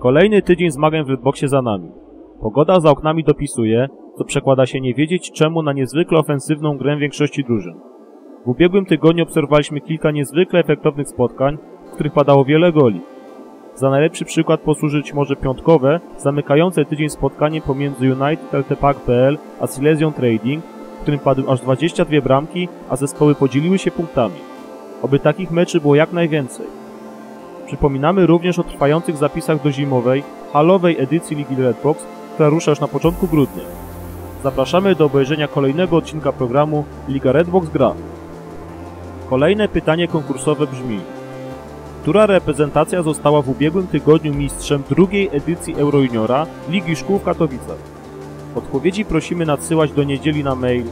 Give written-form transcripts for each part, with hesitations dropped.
Kolejny tydzień zmagań w Redboxie za nami. Pogoda za oknami dopisuje, co przekłada się nie wiedzieć czemu na niezwykle ofensywną grę większości drużyn. W ubiegłym tygodniu obserwowaliśmy kilka niezwykle efektownych spotkań, w których padało wiele goli. Za najlepszy przykład posłużyć może piątkowe, zamykające tydzień spotkanie pomiędzy United LTPAK.pl a Silesian Trading, w którym padły aż 22 bramki, a zespoły podzieliły się punktami. Oby takich meczy było jak najwięcej. Przypominamy również o trwających zapisach do zimowej, halowej edycji Ligi Redbox, która rusza już na początku grudnia. Zapraszamy do obejrzenia kolejnego odcinka programu Liga Redbox gra. Kolejne pytanie konkursowe brzmi: która reprezentacja została w ubiegłym tygodniu mistrzem drugiej edycji Eurojuniora Ligi Szkół w Katowicach? Odpowiedzi prosimy nadsyłać do niedzieli na mail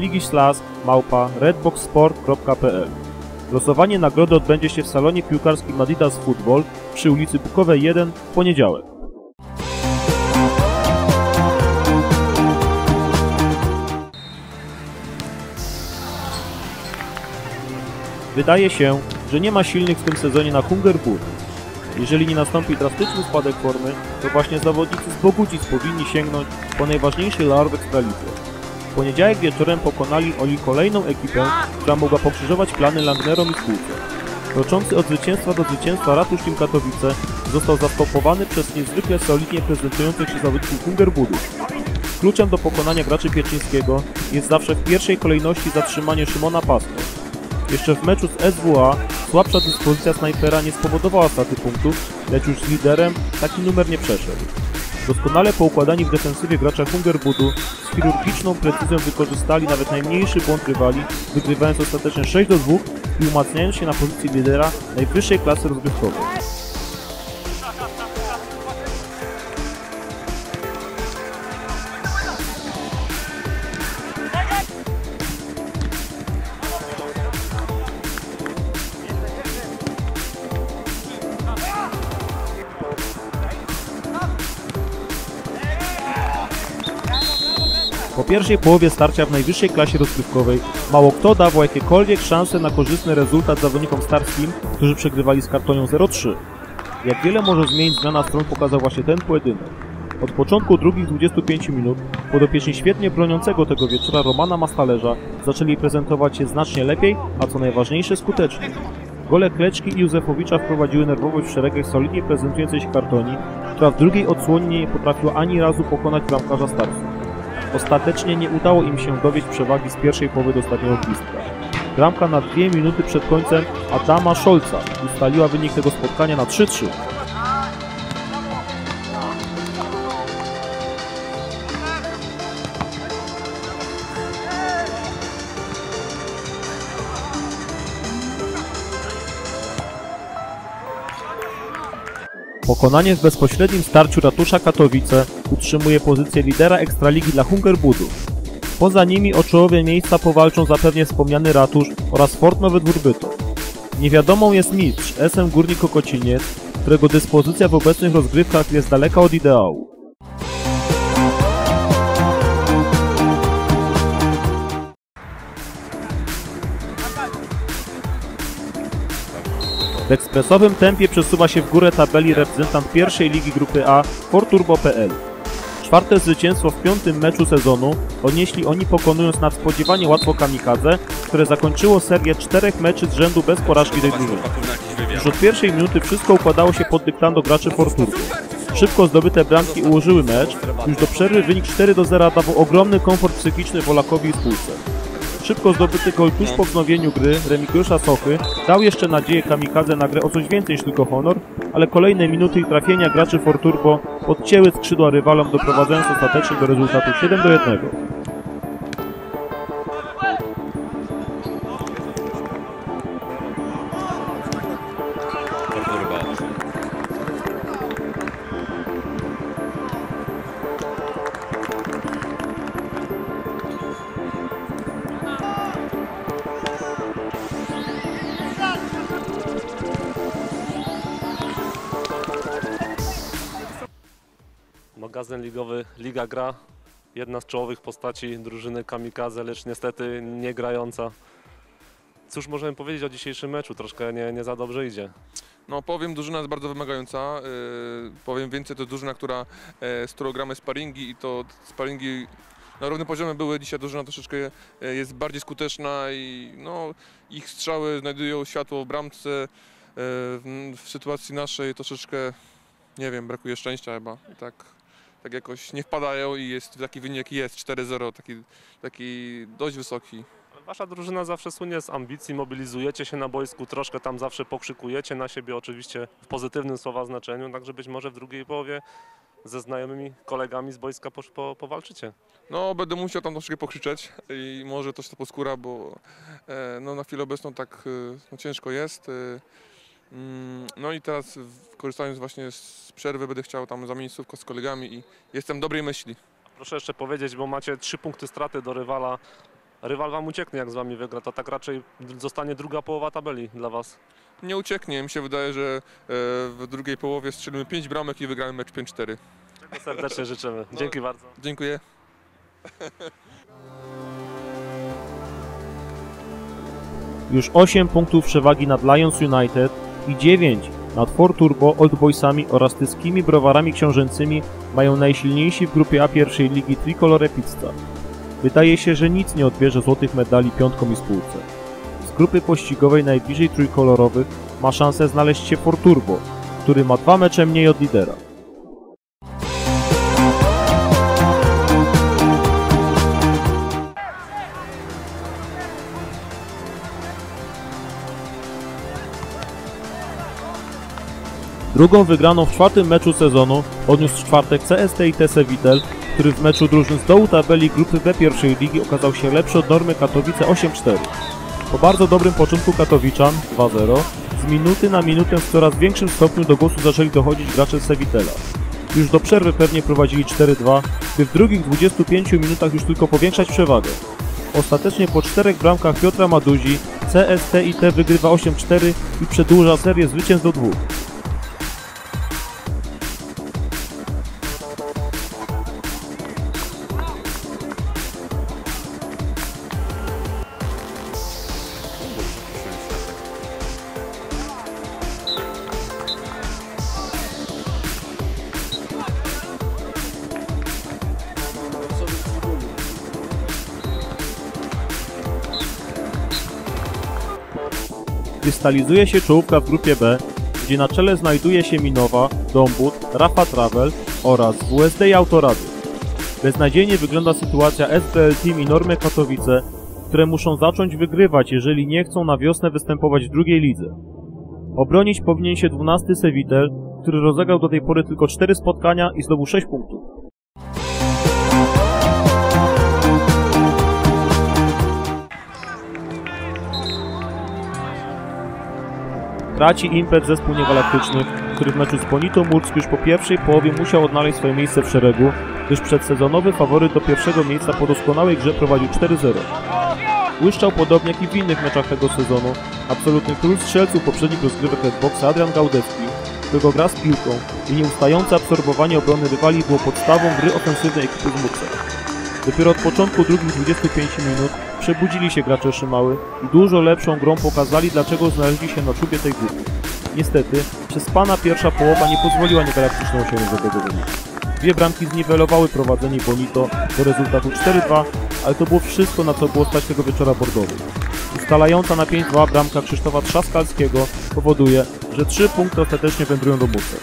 ligislask@redboxsport.pl. Losowanie nagrody odbędzie się w salonie piłkarskim Adidas Football przy ulicy Bukowej 1 w poniedziałek. Wydaje się, że nie ma silnych w tym sezonie na Hungerboot. Jeżeli nie nastąpi drastyczny spadek formy, to właśnie zawodnicy z Bogudzic powinni sięgnąć po najważniejszy laur w Ekstralidze. W poniedziałek wieczorem pokonali oni kolejną ekipę, która mogła pokrzyżować plany Langnerom i spółce. Kroczący od zwycięstwa do zwycięstwa Ratusz Team Katowice został zastopowany przez niezwykle solidnie prezentujących się zawodników Hungerbootu. Kluczem do pokonania graczy Pieczyńskiego jest zawsze w pierwszej kolejności zatrzymanie Szymona Pasko. Jeszcze w meczu z SWA słabsza dyspozycja snajpera nie spowodowała straty punktów, lecz już z liderem taki numer nie przeszedł. Doskonale poukładani w defensywie gracze Hungerbootu z chirurgiczną precyzją wykorzystali nawet najmniejszy błąd rywali, wygrywając ostatecznie 6-2 i umacniając się na pozycji lidera najwyższej klasy rozgrywkowej. Po pierwszej połowie starcia w najwyższej klasie rozgrywkowej mało kto dawał jakiekolwiek szanse na korzystny rezultat zawodnikom Stars Team, którzy przegrywali z Kartonią 0-3. Jak wiele może zmienić zmiana stron, pokazał właśnie ten pojedynek. Od początku drugich 25 minut podopieczni świetnie broniącego tego wieczora Romana Mastalerza zaczęli prezentować się znacznie lepiej, a co najważniejsze skutecznie. Gole Kleczki i Józefowicza wprowadziły nerwowość w szeregach solidnie prezentującej się Kartoni, która w drugiej odsłonie nie potrafiła ani razu pokonać bramkarza Starsu. Ostatecznie nie udało im się dowieść przewagi z pierwszej połowy do ostatniego gwizdka. Bramka na 2 minuty przed końcem Adama Scholza ustaliła wynik tego spotkania na 3-3. Pokonanie w bezpośrednim starciu Ratusza Katowice utrzymuje pozycję lidera Ekstraligi dla Hungerbootu. Poza nimi o czołowe miejsca powalczą zapewne wspomniany Ratusz oraz Fort Nowy Dwór Bytom. Niewiadomą jest mistrz SM Górnik Okociniec, którego dyspozycja w obecnych rozgrywkach jest daleka od ideału. W ekspresowym tempie przesuwa się w górę tabeli reprezentant pierwszej ligi grupy A Forturbo.pl. Czwarte zwycięstwo w 5. meczu sezonu odnieśli oni, pokonując nadspodziewanie łatwo Kamikadze, które zakończyło serię 4 meczy z rzędu bez porażki tej drużyny. Już od pierwszej minuty wszystko układało się pod dyktando graczy Forturbo. Szybko zdobyte bramki ułożyły mecz, już do przerwy wynik 4-0 dawał ogromny komfort psychiczny Wolakowi i spółce. Szybko zdobyty gol tuż po wznowieniu gry Remigiusza Sochy dał jeszcze nadzieję Kamikadze na grę o coś więcej niż tylko honor, ale kolejne minuty i trafienia graczy Forturbo podcięły skrzydła rywalom, doprowadzając ostatecznie do rezultatu 7-1. Magazyn ligowy Liga Gra, jedna z czołowych postaci drużyny Kamikadze, lecz niestety nie grająca. Cóż możemy powiedzieć o dzisiejszym meczu? Troszkę nie za dobrze idzie. No powiem, drużyna jest bardzo wymagająca. Powiem więcej, to drużyna, z którą gramy sparingi i to sparingi na równym poziomie były. Dzisiaj drużyna troszeczkę jest bardziej skuteczna i no, ich strzały znajdują światło w bramce. W sytuacji naszej troszeczkę, nie wiem, brakuje szczęścia chyba. Tak jakoś nie wpadają i jest taki wynik jaki jest, 4-0, taki dość wysoki. Wasza drużyna zawsze słynie z ambicji, mobilizujecie się na boisku, troszkę tam zawsze pokrzykujecie na siebie, oczywiście w pozytywnym słowa znaczeniu, także być może w drugiej połowie ze znajomymi kolegami z boiska powalczycie. No, będę musiał tam troszkę pokrzyczeć i może to się to poskóra, bo no, na chwilę obecną tak no, ciężko jest. No i teraz, korzystając właśnie z przerwy, będę chciał tam zamienić słówko z kolegami i jestem dobrej myśli. Proszę jeszcze powiedzieć, bo macie 3 punkty straty do rywala. Rywal wam ucieknie, jak z wami wygra, to tak raczej zostanie druga połowa tabeli dla was. Nie ucieknie, mi się wydaje, że w drugiej połowie strzelimy 5 bramek i wygramy mecz 5-4. Czego serdecznie życzymy. Dzięki bardzo. Dziękuję. Już 8 punktów przewagi nad Lions United i 9 nad Fort Turbo, Old Boysami oraz tyskimi browarami książęcymi mają najsilniejsi w grupie A pierwszej ligi Tricolore Pizza. Wydaje się, że nic nie odbierze złotych medali piątkom i spółce. Z grupy pościgowej najbliżej trójkolorowych ma szansę znaleźć się Fort Turbo, który ma 2 mecze mniej od lidera. Drugą wygraną w 4. meczu sezonu odniósł w czwartek CST i TS Witel, który w meczu drużyn z dołu tabeli grupy B pierwszej ligi okazał się lepszy od Normy Katowice 8-4. Po bardzo dobrym początku Katowiczan 2-0, z minuty na minutę w coraz większym stopniu do głosu zaczęli dochodzić gracze z Sewitela. Już do przerwy pewnie prowadzili 4-2, by w drugich 25 minutach już tylko powiększać przewagę. Ostatecznie po 4 bramkach Piotra Maduzi CST i T wygrywa 8-4 i przedłuża serię zwycięstw do 2. Krystalizuje się czołówka w grupie B, gdzie na czele znajduje się Minowa, Dąbut, Rafa Travel oraz WSD i Autorady. Beznadziejnie wygląda sytuacja SBL Team i Normy Katowice, które muszą zacząć wygrywać, jeżeli nie chcą na wiosnę występować w drugiej lidze. Obronić powinien się 12. Sewitel, który rozegrał do tej pory tylko 4 spotkania i zdobył 6 punktów. Traci impet zespół niegalaktycznych, który w meczu z Bonitą Mursk już po pierwszej połowie musiał odnaleźć swoje miejsce w szeregu, gdyż przedsezonowy faworyt do pierwszego miejsca po doskonałej grze prowadził 4-0. Błyszczał podobnie jak i w innych meczach tego sezonu absolutny król strzelców poprzednich rozgrywek Redboxa Adrian Gaudecki, którego gra z piłką i nieustające absorbowanie obrony rywali było podstawą gry ofensywnej ekipy z Mursa. Dopiero od początku drugich 25 minut przebudzili się gracze Szymały i dużo lepszą grą pokazali, dlaczego znaleźli się na czubie tej grupy. Niestety, przespana pierwsza połowa nie pozwoliła niegalaktycznym osiągnąć dobrego wyniku. 2 bramki zniwelowały prowadzenie Bonito do rezultatu 4-2, ale to było wszystko, na co było stać tego wieczora bordowy. Ustalająca na 5-2 bramka Krzysztofa Trzaskalskiego powoduje, że 3 punkty ostatecznie wędrują do Mursa.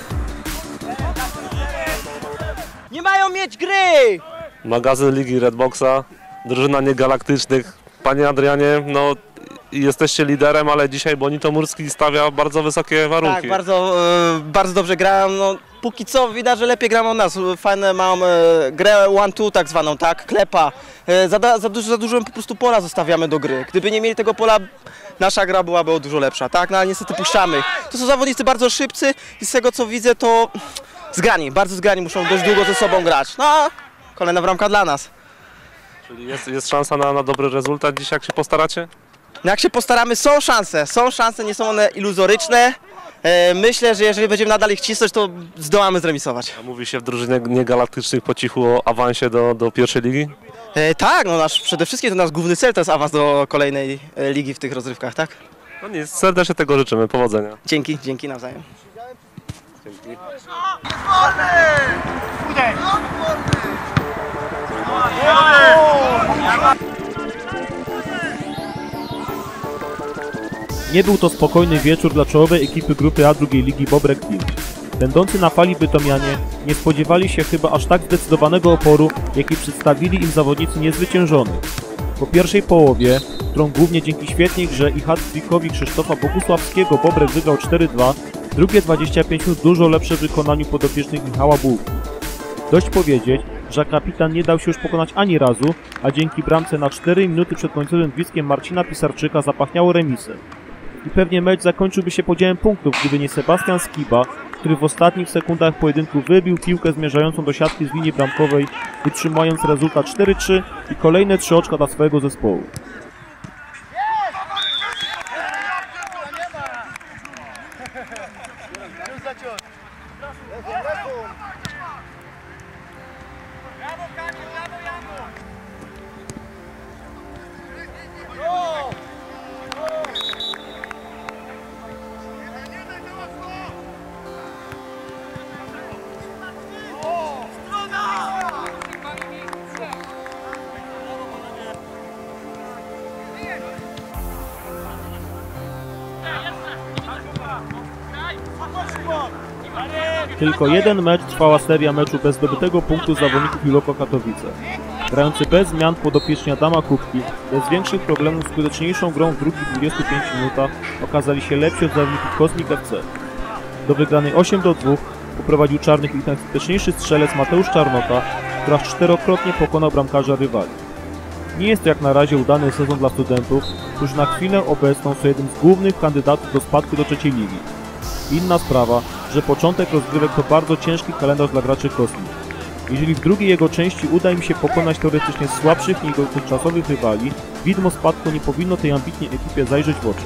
Nie mają mieć gry! Magazyn Ligi Redboxa, drużyna niegalaktycznych. Panie Adrianie, no jesteście liderem, ale dzisiaj Bonito Murski stawia bardzo wysokie warunki. Tak, bardzo dobrze grają. No, póki co widać, że lepiej grają od nas. Fajne mam grę 1-2 tak zwaną, tak? Klepa. Za dużo po prostu pola zostawiamy do gry. Gdyby nie mieli tego pola, nasza gra byłaby dużo lepsza, tak? No ale niestety puszczamy. To są zawodnicy bardzo szybcy i z tego co widzę to zgrani, bardzo zgrani, muszą dość długo ze sobą grać. No, kolejna bramka dla nas. Czyli jest szansa na dobry rezultat dzisiaj, jak się postaracie? No jak się postaramy, są szanse, nie są one iluzoryczne. Myślę, że jeżeli będziemy nadal ich cisnąć, to zdołamy zremisować. A mówi się w drużynie niegalaktycznych po cichu o awansie do pierwszej ligi? Tak, no przede wszystkim to nasz główny cel to jest awans do kolejnej ligi w tych rozrywkach, tak? No nic, serdecznie tego życzymy, powodzenia. Dzięki nawzajem. Dzięki. Nie był to spokojny wieczór dla czołowej ekipy grupy A drugiej ligi Bobrek Team. Będący na fali bytomianie nie spodziewali się chyba aż tak zdecydowanego oporu, jaki przedstawili im zawodnicy niezwyciężonych. Po pierwszej połowie, którą głównie dzięki świetnej grze i hat-trickowi Krzysztofa Bogusławskiego Bobrek wygrał 4-2, drugie 25 minut dużo lepsze w wykonaniu podopiecznych Michała Bułki. Dość powiedzieć, że kapitan nie dał się już pokonać ani razu, a dzięki bramce na 4 minuty przed końcowym gwizdkiem Marcina Pisarczyka zapachniało remisem. I pewnie mecz zakończyłby się podziałem punktów, gdyby nie Sebastian Skiba, który w ostatnich sekundach pojedynku wybił piłkę zmierzającą do siatki z linii bramkowej, utrzymując rezultat 4-3 i kolejne 3 oczka dla swojego zespołu. Tylko jeden mecz trwała seria meczu bez zdobytego punktu zawodników Iloko Katowice. Grający bez zmian podopieczni Adama Kubki, bez większych problemów skuteczniejszą grą w drugich 25 minutach okazali się lepsi od zawodników Kosmik FC. Do wygranej 8-2 poprowadził czarnych ich najskuteczniejszy strzelec Mateusz Czarnota, który aż 4-krotnie pokonał bramkarza rywali. Nie jest to jak na razie udany sezon dla studentów, którzy na chwilę obecną są jednym z głównych kandydatów do spadku do trzeciej ligi. Inna sprawa, że początek rozgrywek to bardzo ciężki kalendarz dla graczy Kosmik. Jeżeli w drugiej jego części uda im się pokonać teoretycznie słabszych niż dotychczasowych rywali, widmo spadku nie powinno tej ambitnej ekipie zajrzeć w oczy.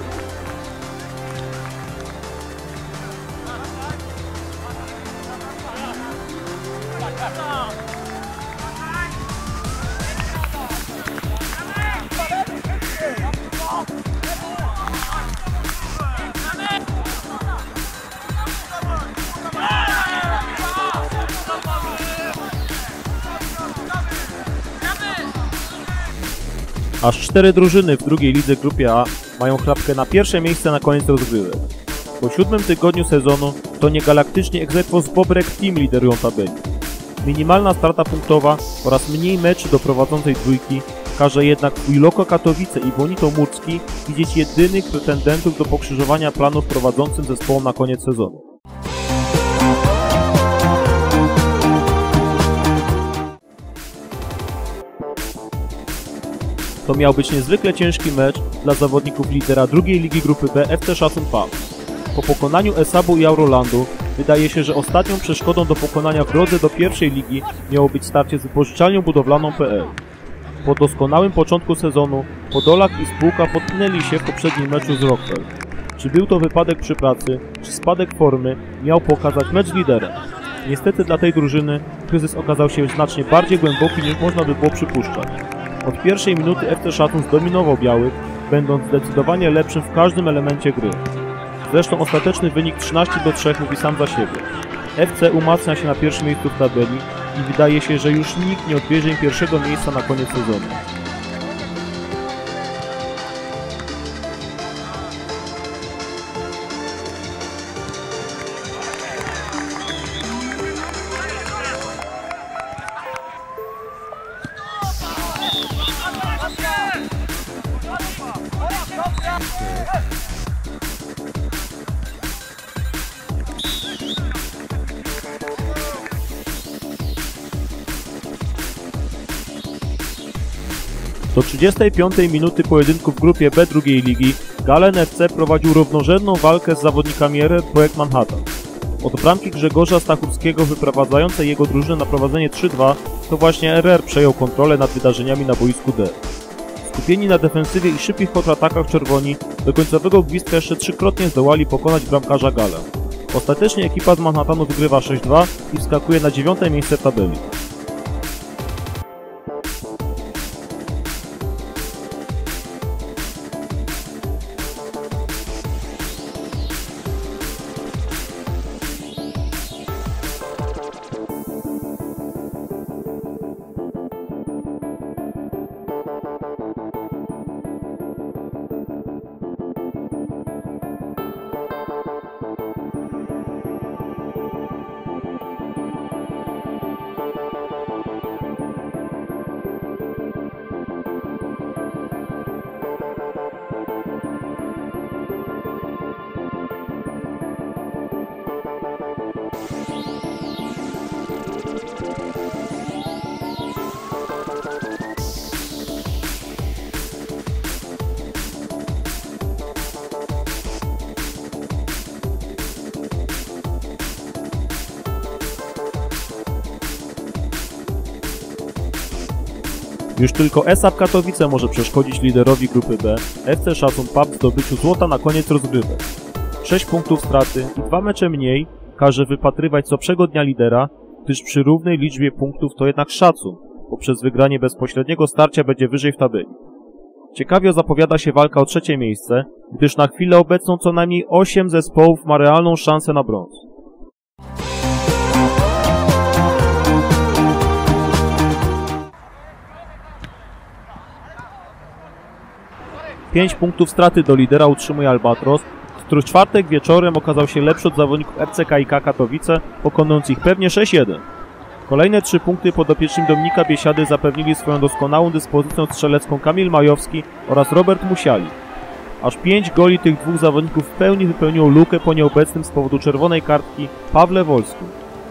Aż 4 drużyny w drugiej lidze grupie A mają chlapkę na pierwsze miejsce na koniec rozgrywek. Po 7 tygodniu sezonu to nie galaktycznie ex aequo z Bobrek Team liderują tabeli. Minimalna strata punktowa oraz mniej meczy do prowadzącej trójki każe jednak Iloko Katowice i Bonito Murski widzieć jedynych pretendentów do pokrzyżowania planów prowadzącym zespołom na koniec sezonu. To miał być niezwykle ciężki mecz dla zawodników lidera drugiej ligi grupy B FC Szacun PAM. Po pokonaniu Esabu i Aurolandu wydaje się, że ostatnią przeszkodą do pokonania w drodze do pierwszej ligi miało być starcie z wypożyczalnią budowlaną PL. Po doskonałym początku sezonu Podolak i spółka potknęli się w poprzednim meczu z Rockwell. Czy był to wypadek przy pracy, czy spadek formy, miał pokazać mecz lidera. Niestety dla tej drużyny kryzys okazał się znacznie bardziej głęboki niż można by było przypuszczać. Od pierwszej minuty FC Szacun zdominował białych, będąc zdecydowanie lepszym w każdym elemencie gry. Zresztą ostateczny wynik 13-3 mówi sam za siebie. FC umacnia się na pierwszym miejscu w tabeli i wydaje się, że już nikt nie odbierze im pierwszego miejsca na koniec sezonu. Do 35 minuty pojedynku w grupie B drugiej ligi Galen FC prowadził równorzędną walkę z zawodnikami RR Projekt Manhattan. Od bramki Grzegorza Stachurskiego wyprowadzającej jego drużynę na prowadzenie 3-2 to właśnie RR przejął kontrolę nad wydarzeniami na boisku D. Skupieni na defensywie i szybkich kontratakach czerwoni do końcowego gwizdka jeszcze 3-krotnie zdołali pokonać bramkarza Galen. Ostatecznie ekipa z Manhattanu wygrywa 6-2 i wskakuje na 9. miejsce w tabeli. Już tylko ESAP Katowice może przeszkodzić liderowi grupy B, FC Szacun Pub, w zdobyciu złota na koniec rozgrywek. 6 punktów straty i 2 mecze mniej każe wypatrywać co lepszego dnia lidera, gdyż przy równej liczbie punktów to jednak Szacun, bo przez wygranie bezpośredniego starcia będzie wyżej w tabeli. Ciekawie zapowiada się walka o trzecie miejsce, gdyż na chwilę obecną co najmniej 8 zespołów ma realną szansę na brąz. Pięć punktów straty do lidera utrzymuje Albatros, który w czwartek wieczorem okazał się lepszy od zawodników RCKiK Katowice, pokonując ich pewnie 6-1. Kolejne 3 punkty podopieczni Dominika Biesiady zapewnili swoją doskonałą dyspozycją strzelecką Kamil Majowski oraz Robert Musiali. Aż 5 goli tych dwóch zawodników w pełni wypełniło lukę po nieobecnym z powodu czerwonej kartki Pawle Wolskim.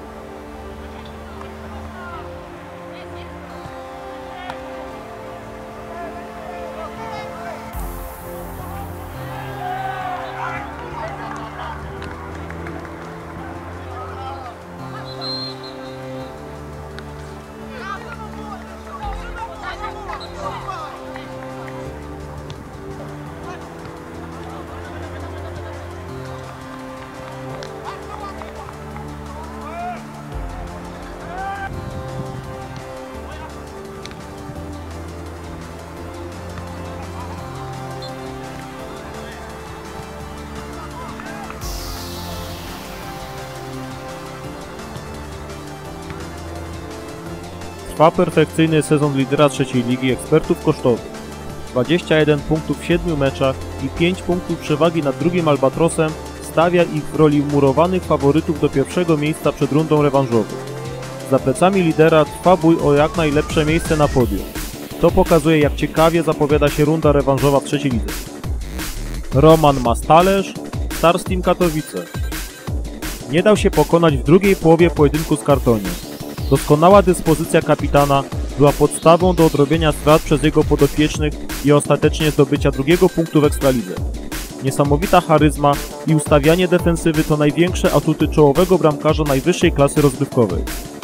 Trwa perfekcyjny sezon lidera trzeciej ligi ekspertów kosztowych. 21 punktów w 7 meczach i 5 punktów przewagi nad drugim Albatrosem stawia ich w roli murowanych faworytów do pierwszego miejsca przed rundą rewanżową. Za plecami lidera trwa bój o jak najlepsze miejsce na podium. To pokazuje, jak ciekawie zapowiada się runda rewanżowa w trzeciej lidze. Roman Mastalerz, Stars Team Katowice. Nie dał się pokonać w drugiej połowie pojedynku z Kartoniem. Doskonała dyspozycja kapitana była podstawą do odrobienia strat przez jego podopiecznych i ostatecznie zdobycia drugiego punktu w Ekstralidze. Niesamowita charyzma i ustawianie defensywy to największe atuty czołowego bramkarza najwyższej klasy rozgrywkowej.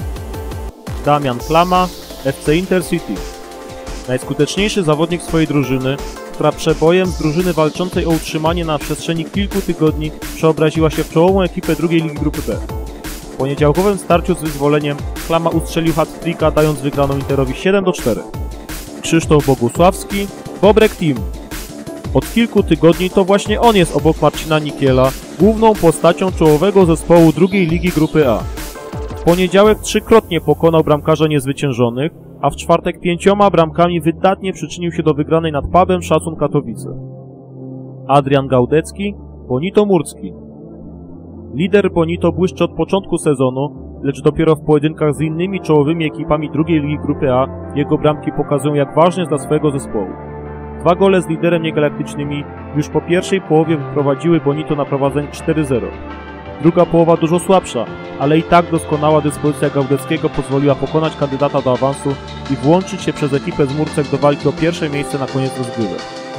Damian Klama, FC Intercity. Najskuteczniejszy zawodnik swojej drużyny, która przebojem z drużyny walczącej o utrzymanie na przestrzeni kilku tygodni przeobraziła się w czołową ekipę drugiej ligi grupy B. W poniedziałkowym starciu z Wyzwoleniem Klama ustrzelił hat-tricka, dając wygraną Interowi 7-4. Krzysztof Bogusławski, Bobrek Team. Od kilku tygodni to właśnie on jest obok Marcina Nikiela główną postacią czołowego zespołu drugiej ligi grupy A. W poniedziałek 3-krotnie pokonał bramkarza niezwyciężonych, a w czwartek 5 bramkami wydatnie przyczynił się do wygranej nad Pubem Szacun Katowice. Adrian Gaudecki, Bonito Murcki. Lider Bonito błyszczy od początku sezonu, lecz dopiero w pojedynkach z innymi czołowymi ekipami drugiej ligi grupy A jego bramki pokazują, jak ważny jest dla swojego zespołu. 2 gole z liderem niegalaktycznymi już po pierwszej połowie wyprowadziły Bonito na prowadzenie 4-0. Druga połowa dużo słabsza, ale i tak doskonała dyspozycja Gaudeckiego pozwoliła pokonać kandydata do awansu i włączyć się przez ekipę z Murcek do walki o pierwsze miejsce na koniec rozgrywek.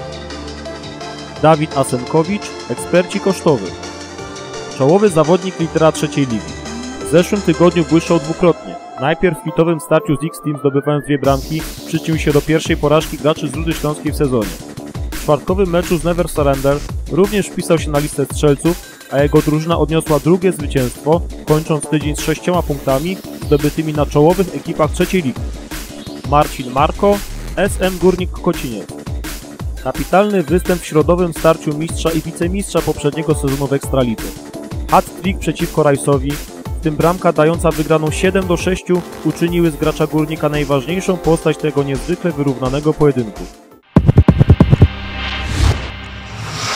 Dawid Asenkowicz, eksperci kosztowy. Czołowy zawodnik lidera trzeciej ligi. W zeszłym tygodniu błyszczał dwukrotnie. Najpierw w hitowym starciu z X-Team zdobywając 2 bramki, przyczynił się do pierwszej porażki graczy z Rudy Śląskiej w sezonie. W czwartkowym meczu z Never Surrender również wpisał się na listę strzelców, a jego drużyna odniosła drugie zwycięstwo, kończąc tydzień z 6 punktami zdobytymi na czołowych ekipach trzeciej ligi. Marcin Marko, SM Górnik Kociniec. Kapitalny występ w środowym starciu mistrza i wicemistrza poprzedniego sezonu w Ekstralidze. Hat-trick przeciwko Rajsowi, w tym bramka dająca wygraną 7-6 uczyniły z gracza Górnika najważniejszą postać tego niezwykle wyrównanego pojedynku.